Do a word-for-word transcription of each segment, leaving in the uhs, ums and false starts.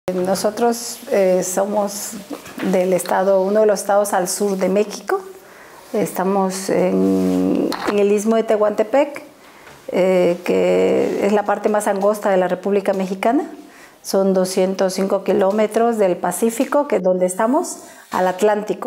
Nosotros eh, somos del estado, uno de los estados al sur de México. Estamos en, en el istmo de Tehuantepec, eh, que es la parte más angosta de la República Mexicana. Son doscientos cinco kilómetros del Pacífico, que es donde estamos, al Atlántico.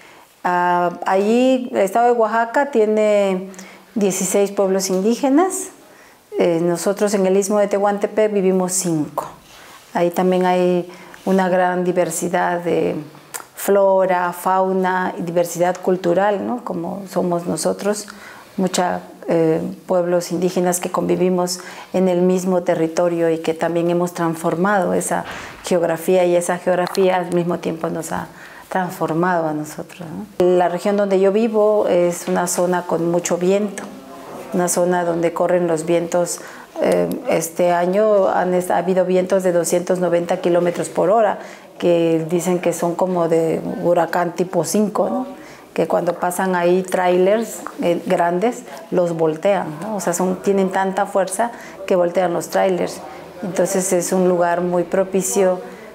Ah, allí el estado de Oaxaca tiene dieciséis pueblos indígenas. Eh, nosotros en el istmo de Tehuantepec vivimos cinco. Ahí también hay una gran diversidad de flora, fauna y diversidad cultural, ¿no? Como somos nosotros, muchos eh, pueblos indígenas que convivimos en el mismo territorio y que también hemos transformado esa geografía, y esa geografía al mismo tiempo nos ha transformado a nosotros, ¿no? La región donde yo vivo es una zona con mucho viento, una zona donde corren los vientos. Este año han, ha habido vientos de doscientos noventa kilómetros por hora, que dicen que son como de huracán tipo cinco, ¿no? Que cuando pasan ahí trailers eh, grandes, los voltean, ¿no? O sea, son, tienen tanta fuerza que voltean los trailers. Entonces es un lugar muy propicio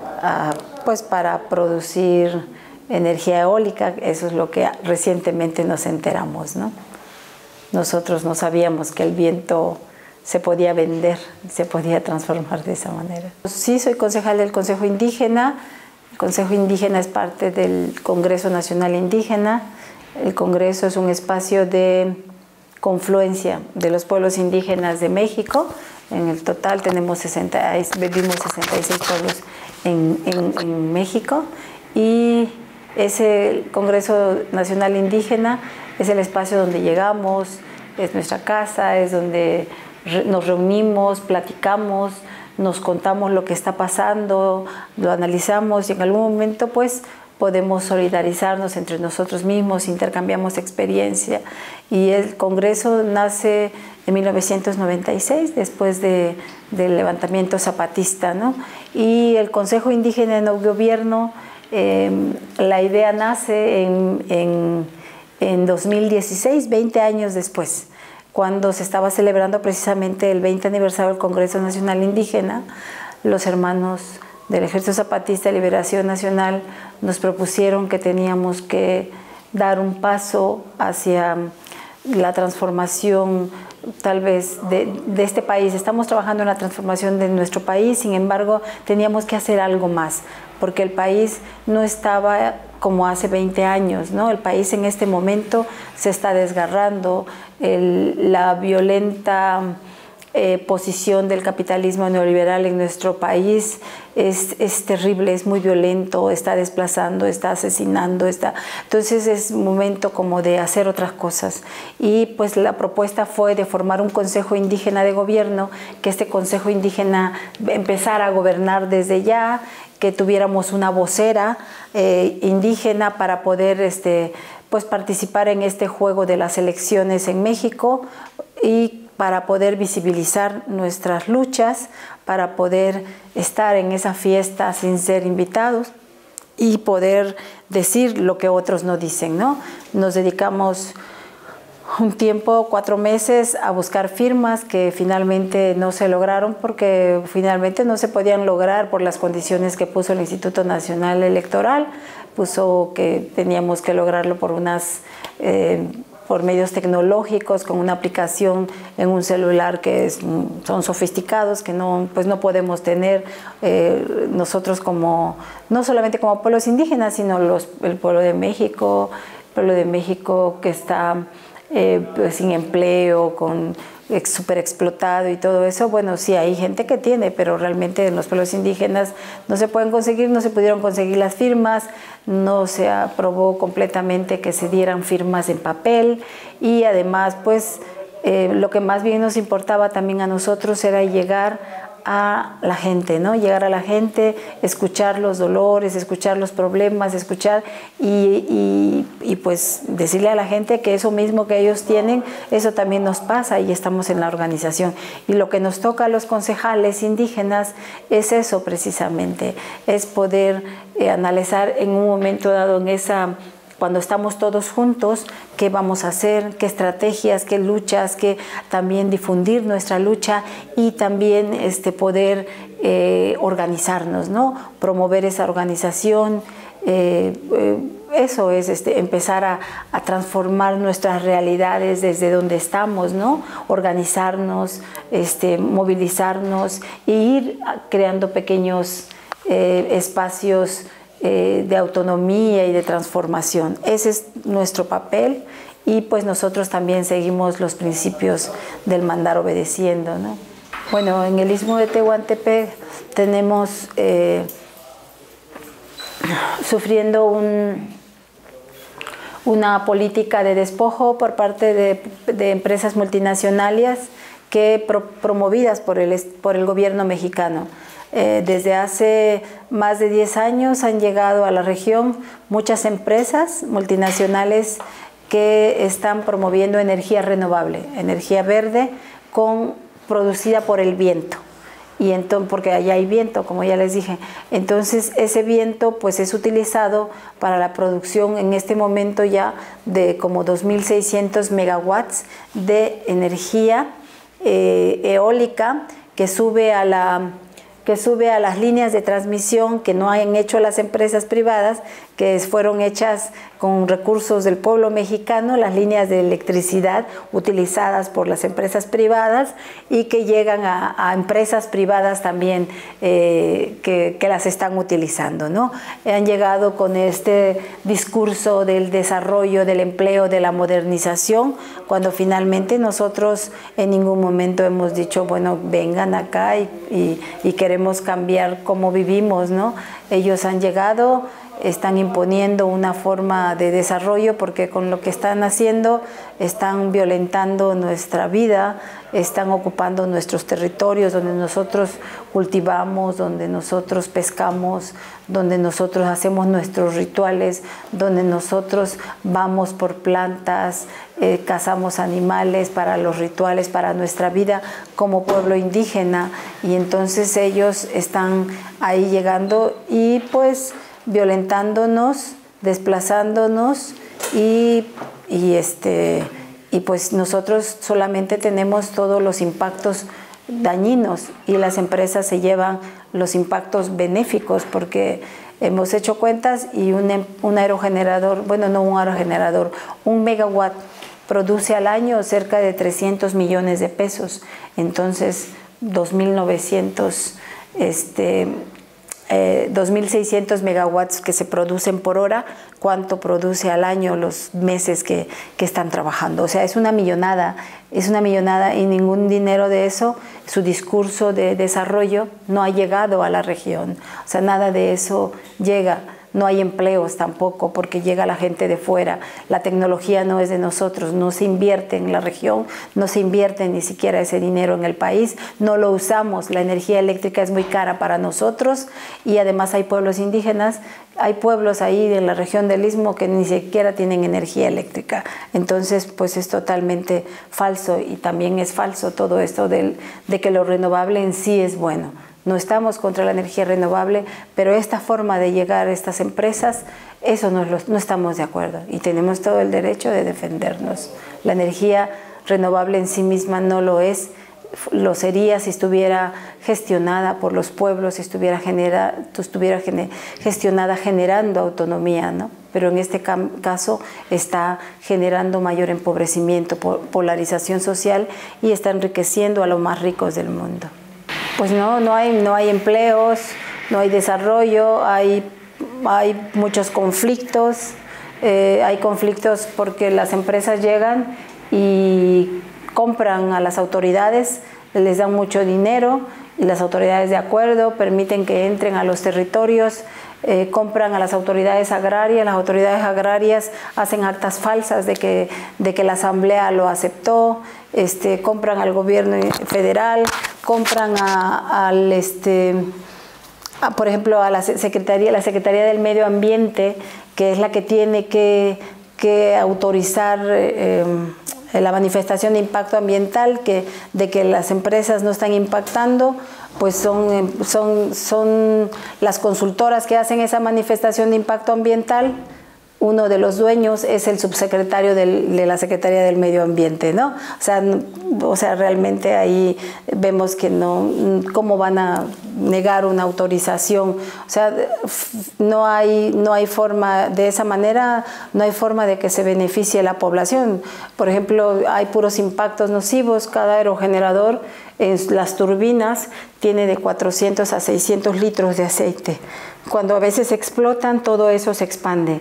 uh, pues para producir energía eólica. Eso es lo que recientemente nos enteramos, ¿no? Nosotros no sabíamos que el viento se podía vender, se podía transformar de esa manera. Sí, soy concejal del Consejo Indígena. El Consejo Indígena es parte del Congreso Nacional Indígena. El Congreso es un espacio de confluencia de los pueblos indígenas de México. En el total tenemos sesenta, vivimos sesenta y seis pueblos en, en, en México, y ese Congreso Nacional Indígena es el espacio donde llegamos, es nuestra casa, es donde nos reunimos, platicamos, nos contamos lo que está pasando, lo analizamos, y en algún momento pues podemos solidarizarnos entre nosotros mismos, intercambiamos experiencia. Y el Congreso nace en mil novecientos noventa y seis, después de, del levantamiento zapatista, ¿no? Y el Consejo Indígena en el Gobierno, eh, la idea nace en, en, en dos mil dieciséis, veinte años después, cuando se estaba celebrando precisamente el veinte aniversario del Congreso Nacional Indígena. Los hermanos del Ejército Zapatista de Liberación Nacional nos propusieron que teníamos que dar un paso hacia la transformación, tal vez, de, de este país. Estamos trabajando en la transformación de nuestro país, sin embargo, teníamos que hacer algo más, porque el país no estaba como hace veinte años, ¿no? El país en este momento se está desgarrando. El, la violenta eh, posición del capitalismo neoliberal en nuestro país es, es terrible, es muy violento, está desplazando, está asesinando, está... Entonces es momento como de hacer otras cosas. Y pues la propuesta fue de formar un Consejo Indígena de Gobierno, que este Consejo Indígena empezara a gobernar desde ya, que tuviéramos una vocera eh, indígena para poder este, pues participar en este juego de las elecciones en México, y para poder visibilizar nuestras luchas, para poder estar en esa fiesta sin ser invitados y poder decir lo que otros no dicen, ¿no? Nos dedicamos un tiempo, cuatro meses, a buscar firmas que finalmente no se lograron, porque finalmente no se podían lograr por las condiciones que puso el Instituto Nacional Electoral. Puso que teníamos que lograrlo por unas eh, por medios tecnológicos, con una aplicación en un celular que es, son sofisticados, que no, pues no podemos tener eh, nosotros como, no solamente como pueblos indígenas, sino los, el pueblo de México, el pueblo de México que está Eh, pues, sin empleo, con súper explotado y todo eso. Bueno, sí hay gente que tiene, pero realmente en los pueblos indígenas no se pueden conseguir, no se pudieron conseguir las firmas, no se aprobó completamente que se dieran firmas en papel, y además pues eh, lo que más bien nos importaba también a nosotros era llegar a la gente, ¿no? Llegar a la gente, escuchar los dolores, escuchar los problemas, escuchar y, y, y pues decirle a la gente que eso mismo que ellos tienen, eso también nos pasa, y estamos en la organización. Y lo que nos toca a los concejales indígenas es eso precisamente, es poder eh, analizar en un momento dado en esa cuando estamos todos juntos, qué vamos a hacer, qué estrategias, qué luchas, qué también difundir nuestra lucha y también este, poder eh, organizarnos, ¿no? Promover esa organización. Eh, eh, eso es este, empezar a, a transformar nuestras realidades desde donde estamos, ¿no? Organizarnos, este, movilizarnos e ir creando pequeños eh, espacios eh, de autonomía y de transformación. Ese es nuestro papel y pues nosotros también seguimos los principios del mandar obedeciendo, ¿no? Bueno, en el Istmo de Tehuantepec tenemos eh, sufriendo un, una política de despojo por parte de, de empresas multinacionales que pro, promovidas por el, por el gobierno mexicano. Eh, desde hace más de diez años han llegado a la región muchas empresas multinacionales que están promoviendo energía renovable, energía verde con, producida por el viento. Y entonces, porque allá hay viento, como ya les dije. Entonces, ese viento pues, es utilizado para la producción en este momento ya de como dos mil seiscientos megawatts de energía eh, eólica que sube a la... que sube a las líneas de transmisión que no han hecho las empresas privadas, que fueron hechas con recursos del pueblo mexicano, las líneas de electricidad utilizadas por las empresas privadas y que llegan a, a empresas privadas también eh, que, que las están utilizando, ¿no? Han llegado con este discurso del desarrollo, del empleo, de la modernización, cuando finalmente nosotros en ningún momento hemos dicho, bueno, vengan acá y, y, y queremos cambiar cómo vivimos, ¿no? Ellos han llegado, están imponiendo una forma de desarrollo porque con lo que están haciendo están violentando nuestra vida, están ocupando nuestros territorios donde nosotros cultivamos, donde nosotros pescamos, donde nosotros hacemos nuestros rituales, donde nosotros vamos por plantas, eh, cazamos animales para los rituales, para nuestra vida como pueblo indígena, y entonces ellos están ahí llegando y pues violentándonos, desplazándonos y, y, este, y pues nosotros solamente tenemos todos los impactos dañinos y las empresas se llevan los impactos benéficos porque hemos hecho cuentas y un, un aerogenerador, bueno no un aerogenerador, un megawatt produce al año cerca de trescientos millones de pesos, entonces dos mil novecientos este, Eh, dos mil seiscientos megawatts que se producen por hora, cuánto produce al año los meses que, que están trabajando. O sea, es una millonada, es una millonada y ningún dinero de eso, su discurso de desarrollo no ha llegado a la región. O sea, nada de eso llega. No hay empleos tampoco porque llega la gente de fuera. La tecnología no es de nosotros, no se invierte en la región, no se invierte ni siquiera ese dinero en el país, no lo usamos. La energía eléctrica es muy cara para nosotros y además hay pueblos indígenas, hay pueblos ahí en la región del Istmo que ni siquiera tienen energía eléctrica. Entonces, pues es totalmente falso y también es falso todo esto del, de que lo renovable en sí es bueno. No estamos contra la energía renovable, pero esta forma de llegar a estas empresas, eso no, no estamos de acuerdo y tenemos todo el derecho de defendernos. La energía renovable en sí misma no lo es, lo sería si estuviera gestionada por los pueblos, si estuviera, genera, estuviera gener, gestionada generando autonomía, ¿no? Pero en este caso está generando mayor empobrecimiento, polarización social y está enriqueciendo a los más ricos del mundo. Pues no, no hay, no hay empleos, no hay desarrollo, hay, hay muchos conflictos, eh, hay conflictos porque las empresas llegan y compran a las autoridades, les dan mucho dinero y las autoridades de acuerdo permiten que entren a los territorios, eh, compran a las autoridades agrarias, las autoridades agrarias hacen actas falsas de que, de que la asamblea lo aceptó, este, compran al gobierno federal, compran a, al, este, a, por ejemplo, a la Secretaría, la Secretaría del Medio Ambiente, que es la que tiene que, que autorizar eh, la manifestación de impacto ambiental, que, de que las empresas no están impactando, pues son, son, son las consultoras que hacen esa manifestación de impacto ambiental, uno de los dueños es el subsecretario del, de la Secretaría del Medio Ambiente, ¿no? O sea, o sea, realmente ahí vemos que no, ¿cómo van a negar una autorización? O sea, no hay, no hay forma, de esa manera, no hay forma de que se beneficie la población. Por ejemplo, hay puros impactos nocivos. Cada aerogenerador en las turbinas tiene de cuatrocientos a seiscientos litros de aceite. Cuando a veces explotan, todo eso se expande.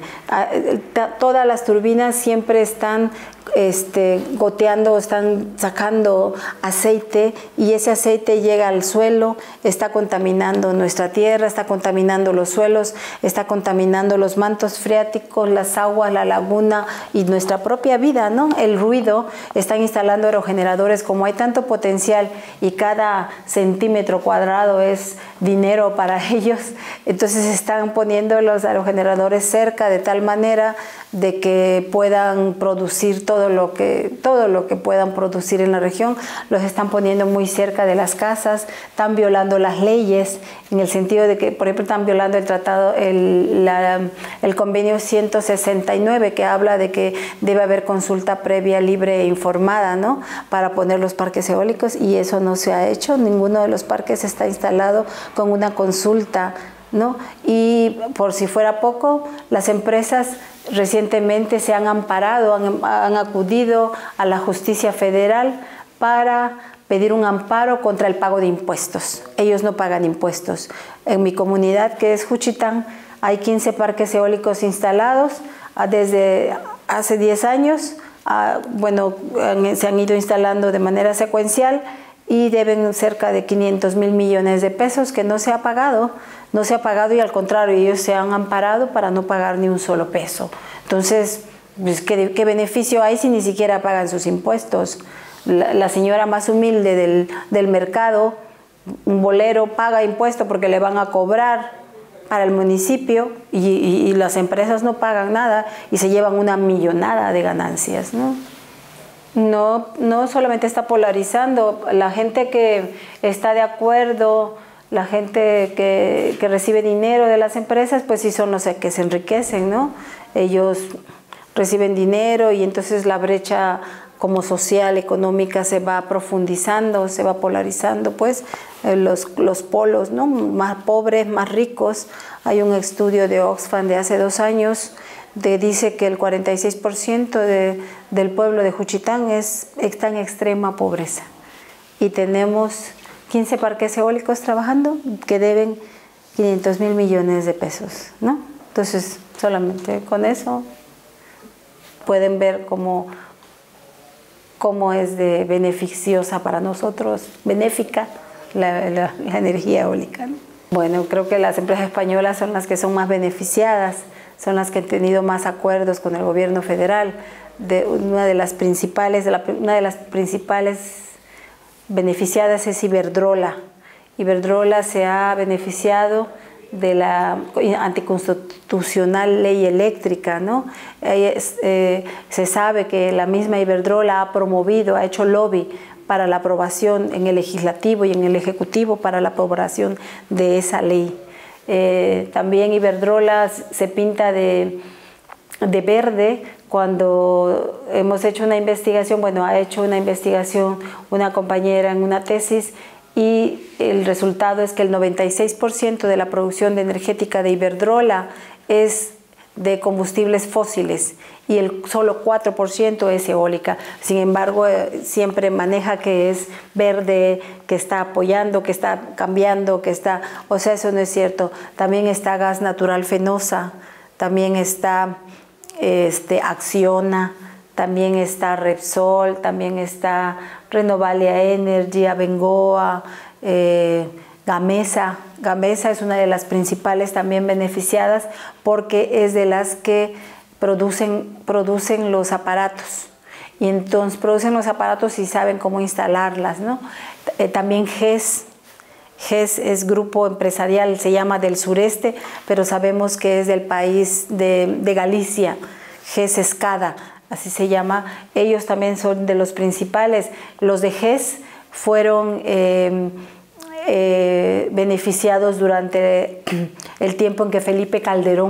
Todas las turbinas siempre están este, goteando, están sacando aceite, y ese aceite llega al suelo, está contaminando nuestra tierra, está contaminando los suelos, está contaminando los mantos freáticos, las aguas, la laguna y nuestra propia vida, ¿no? El ruido. Están instalando aerogeneradores. Como hay tanto potencial y cada centímetro cuadrado es dinero para ellos, entonces están poniendo los aerogeneradores cerca de tal manera de que puedan producir todo lo que todo lo que puedan producir en la región. Los están poniendo muy cerca de las casas, están violando las leyes, en el sentido de que, por ejemplo, están violando el tratado, el, la, el convenio ciento sesenta y nueve, que habla de que debe haber consulta previa, libre e informada, ¿no?, para poner los parques eólicos, y eso no se ha hecho. Ninguno de los parques está instalado con una consulta, ¿no? Y por si fuera poco, las empresas recientemente se han amparado, han, han acudido a la justicia federal para pedir un amparo contra el pago de impuestos. Ellos no pagan impuestos. En mi comunidad, que es Juchitán, hay quince parques eólicos instalados desde hace diez años. Bueno, se han ido instalando de manera secuencial y deben cerca de quinientos mil millones de pesos que no se ha pagado. No se ha pagado, y al contrario, ellos se han amparado para no pagar ni un solo peso. Entonces, pues, ¿qué, qué beneficio hay si ni siquiera pagan sus impuestos? La, la señora más humilde del, del mercado, un bolero, paga impuesto porque le van a cobrar para el municipio, y, y, y las empresas no pagan nada y se llevan una millonada de ganancias, ¿no? No, no solamente está polarizando, la gente que está de acuerdo, la gente que, que recibe dinero de las empresas, pues sí son los que se enriquecen, ¿no? Ellos reciben dinero y entonces la brecha como social, económica, se va profundizando, se va polarizando, pues los, los polos, ¿no?, más pobres, más ricos. Hay un estudio de Oxfam de hace dos años que dice que el cuarenta y seis por ciento de, del pueblo de Juchitán es, está en extrema pobreza, y tenemos quince parques eólicos trabajando que deben quinientos mil millones de pesos, ¿no? Entonces, solamente con eso pueden ver cómo, cómo es de beneficiosa para nosotros, benéfica la, la, la energía eólica, ¿no? Bueno, creo que las empresas españolas son las que son más beneficiadas, son las que han tenido más acuerdos con el gobierno federal. De una de las principales, de la, una de las principales beneficiadas es Iberdrola. Iberdrola se ha beneficiado de la anticonstitucional ley eléctrica, ¿no? Eh, se sabe que la misma Iberdrola ha promovido, ha hecho lobby para la aprobación en el legislativo y en el ejecutivo para la aprobación de esa ley. Eh, también Iberdrola se pinta de, de verde. Cuando hemos hecho una investigación, bueno, ha hecho una investigación una compañera en una tesis, y el resultado es que el noventa y seis por ciento de la producción de energética de Iberdrola es de combustibles fósiles y el solo cuatro por ciento es eólica. Sin embargo, eh, siempre maneja que es verde, que está apoyando, que está cambiando, que está... O sea, eso no es cierto. También está Gas Natural Fenosa, también está este, Acciona, también está Repsol, también está Renovalia Energy, Abengoa, eh, Gamesa. Gamesa es una de las principales también beneficiadas porque es de las que producen, producen los aparatos. Y entonces producen los aparatos y saben cómo instalarlas, ¿no? Eh, también G E S. G E S es grupo empresarial, se llama del sureste, pero sabemos que es del país de, de Galicia. G E S Escada, así se llama. Ellos también son de los principales. Los de G E S fueron eh, eh, beneficiados durante el tiempo en que Felipe Calderón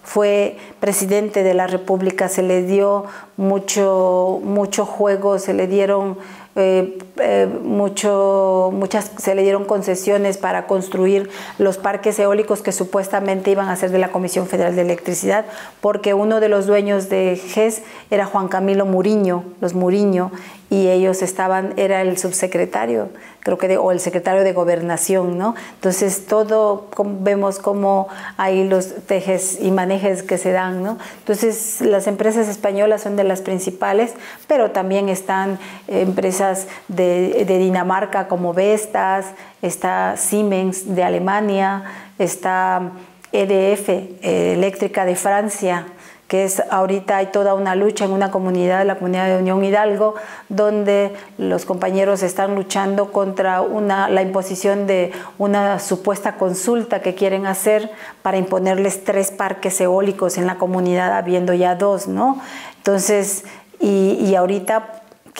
fue presidente de la República, se le dio mucho, mucho juego, se le dieron eh, eh, mucho, muchas, se le dieron concesiones para construir los parques eólicos que supuestamente iban a ser de la Comisión Federal de Electricidad, porque uno de los dueños de G E S era Juan Camilo Muriño, los Muriño, y ellos estaban, era el subsecretario, creo que, de, o el secretario de Gobernación, ¿no? Entonces, todo como, vemos cómo hay los tejes y manejes que se dan, ¿no? Entonces, las empresas españolas son de las principales, pero también están eh, empresas de, de Dinamarca como Vestas, está Siemens de Alemania, está E D F, eh, Eléctrica de Francia, que es ahorita hay toda una lucha en una comunidad, la comunidad de Unión Hidalgo, donde los compañeros están luchando contra una, la imposición de una supuesta consulta que quieren hacer para imponerles tres parques eólicos en la comunidad, habiendo ya dos, ¿no? Entonces, y, y ahorita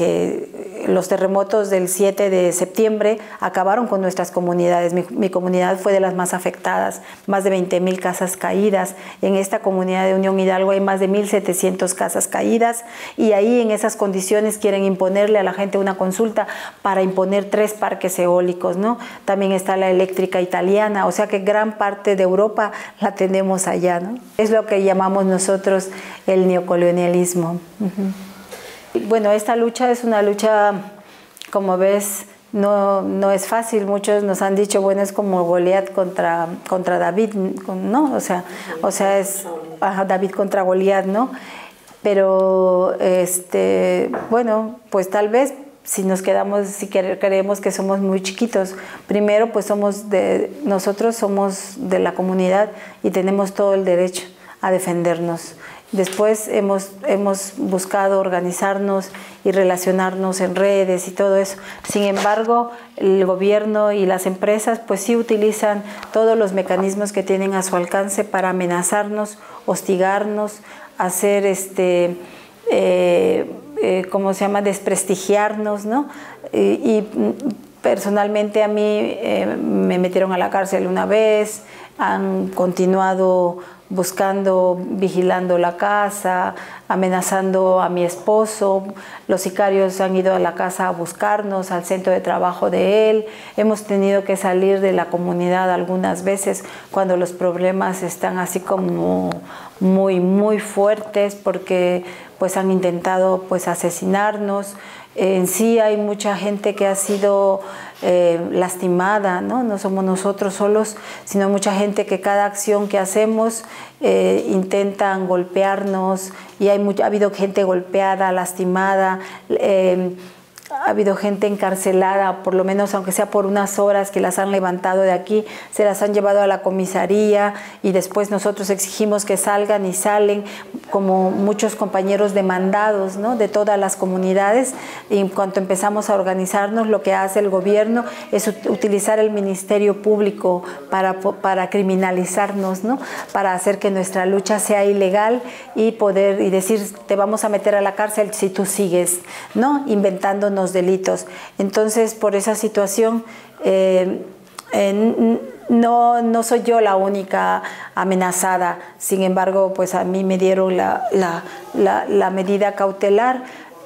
que los terremotos del siete de septiembre acabaron con nuestras comunidades. Mi, mi comunidad fue de las más afectadas, más de veinte mil casas caídas. En esta comunidad de Unión Hidalgo hay más de mil setecientas casas caídas, y ahí en esas condiciones quieren imponerle a la gente una consulta para imponer tres parques eólicos, ¿no? También está la eléctrica italiana, o sea que gran parte de Europa la tenemos allá, ¿no? Es lo que llamamos nosotros el neocolonialismo. Uh-huh. Bueno, esta lucha es una lucha, como ves, no, no es fácil. Muchos nos han dicho, bueno, es como Goliat contra, contra David, ¿no? O sea, o sea es ajá, David contra Goliat, ¿no? Pero, este, bueno, pues tal vez si nos quedamos, si creemos que somos muy chiquitos, primero pues somos de, nosotros somos de la comunidad y tenemos todo el derecho a defendernos. Después hemos, hemos buscado organizarnos y relacionarnos en redes y todo eso. Sin embargo, el gobierno y las empresas pues sí utilizan todos los mecanismos que tienen a su alcance para amenazarnos, hostigarnos, hacer este, eh, eh, ¿cómo se llama?, desprestigiarnos, ¿no? Y, y personalmente a mí eh, me metieron a la cárcel una vez, han continuado buscando, vigilando la casa, amenazando a mi esposo. Los sicarios han ido a la casa a buscarnos, al centro de trabajo de él. Hemos tenido que salir de la comunidad algunas veces cuando los problemas están así como muy, muy fuertes, porque pues han intentado pues asesinarnos. En sí hay mucha gente que ha sido eh, lastimada, ¿no? No somos nosotros solos, sino mucha gente que cada acción que hacemos eh, intentan golpearnos, y hay mucha, ha habido gente golpeada, lastimada, eh, ha habido gente encarcelada, por lo menos aunque sea por unas horas, que las han levantado de aquí, se las han llevado a la comisaría y después nosotros exigimos que salgan y salen, como muchos compañeros demandados, ¿no?, de todas las comunidades. Y en cuanto empezamos a organizarnos, lo que hace el gobierno es utilizar el Ministerio Público para, para criminalizarnos, ¿no?, para hacer que nuestra lucha sea ilegal y poder y decir, te vamos a meter a la cárcel si tú sigues, ¿no?, inventándonos delitos. Entonces, por esa situación, eh, eh, no, no soy yo la única amenazada. Sin embargo, pues a mí me dieron la, la, la, la medida cautelar,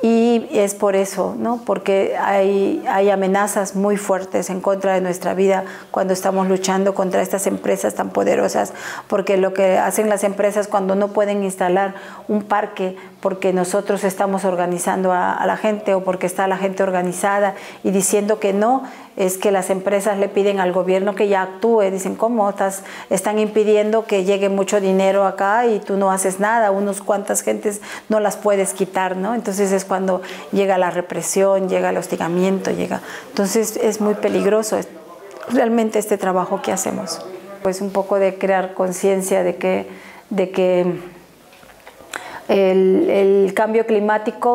y es por eso, ¿no?, porque hay, hay amenazas muy fuertes en contra de nuestra vida cuando estamos luchando contra estas empresas tan poderosas, porque lo que hacen las empresas cuando no pueden instalar un parque porque nosotros estamos organizando a, a la gente, o porque está la gente organizada y diciendo que no, es que las empresas le piden al gobierno que ya actúe. Dicen, ¿cómo? Estás, están impidiendo que llegue mucho dinero acá y tú no haces nada, unos cuantas gentes no las puedes quitar, ¿no? Entonces es cuando llega la represión, llega el hostigamiento, llega... Entonces es muy peligroso realmente este trabajo que hacemos. Pues un poco de crear conciencia de que, de que el, el cambio climático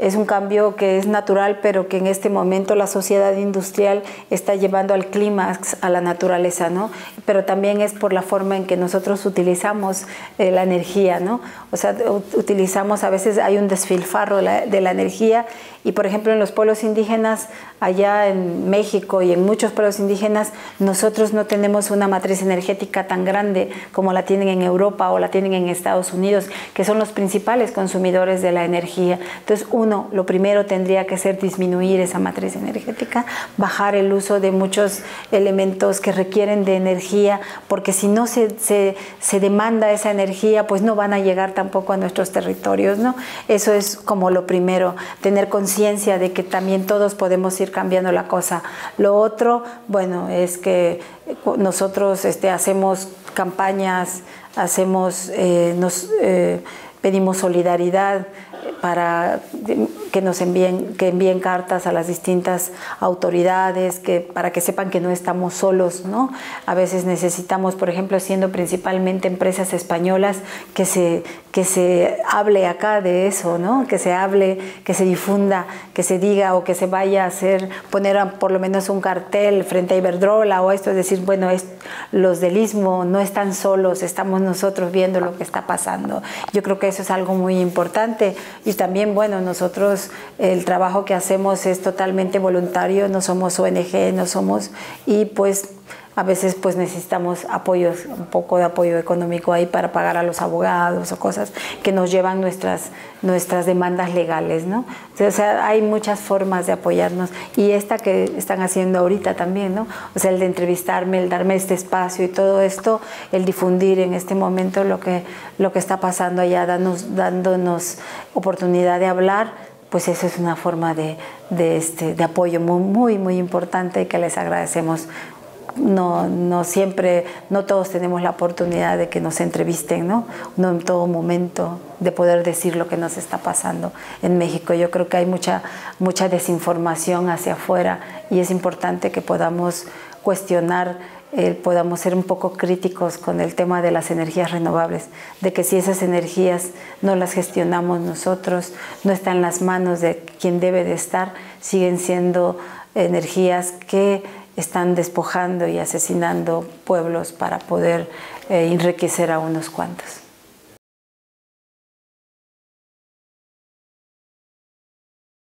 es un cambio que es natural, pero que en este momento la sociedad industrial está llevando al clímax a la naturaleza, ¿no? Pero también es por la forma en que nosotros utilizamos eh, la energía, ¿no? O sea, utilizamos, a veces hay un desfilfarro de la, de la energía, y por ejemplo en los pueblos indígenas, allá en México y en muchos pueblos indígenas, nosotros no tenemos una matriz energética tan grande como la tienen en Europa o la tienen en Estados Unidos, que son los principales consumidores de la energía. Entonces, uno, lo primero tendría que ser disminuir esa matriz energética, bajar el uso de muchos elementos que requieren de energía, porque si no se, se, se demanda esa energía, pues no van a llegar tampoco a nuestros territorios, ¿no? Eso es como lo primero, tener conciencia de que también todos podemos ir cambiando la cosa. Lo otro, bueno, es que nosotros este, hacemos campañas, hacemos, eh, nos eh, pedimos solidaridad para que nos envíen, que envíen cartas a las distintas autoridades, que, para que sepan que no estamos solos, ¿no? A veces necesitamos, por ejemplo, siendo principalmente empresas españolas, que se, que se hable acá de eso, ¿no? Que se hable, que se difunda, que se diga, o que se vaya a hacer, poner por lo menos un cartel frente a Iberdrola o esto, es decir, bueno, es, los del Istmo no están solos, estamos nosotros viendo lo que está pasando. Yo creo que eso es algo muy importante. Y también, bueno, nosotros el trabajo que hacemos es totalmente voluntario, no somos O N G, no somos, y pues a veces pues necesitamos apoyos, un poco de apoyo económico ahí para pagar a los abogados o cosas que nos llevan nuestras, nuestras demandas legales, ¿no? O sea, hay muchas formas de apoyarnos, y esta que están haciendo ahorita también, ¿no? O sea, el de entrevistarme, el darme este espacio y todo esto, el difundir en este momento lo que, lo que está pasando allá, dándonos, dándonos oportunidad de hablar, pues eso es una forma de, de, este, de apoyo muy, muy, muy importante, y que les agradecemos. No, no siempre, no todos tenemos la oportunidad de que nos entrevisten, ¿no? No en todo momento, de poder decir lo que nos está pasando en México. Yo creo que hay mucha, mucha desinformación hacia afuera, y es importante que podamos cuestionar, eh, podamos ser un poco críticos con el tema de las energías renovables, de que si esas energías no las gestionamos nosotros, no están en las manos de quien debe de estar, siguen siendo energías que están despojando y asesinando pueblos para poder eh, enriquecer a unos cuantos.